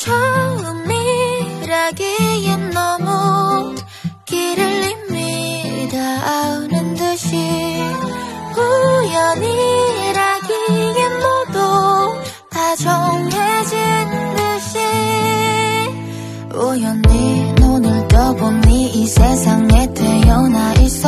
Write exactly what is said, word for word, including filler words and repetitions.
처음이라기엔 너무 길을 이미 닿는 듯이 우연이라기엔 모두 다 정해진 듯이 우연히 눈을 떠보니 이 세상에 태어나 있어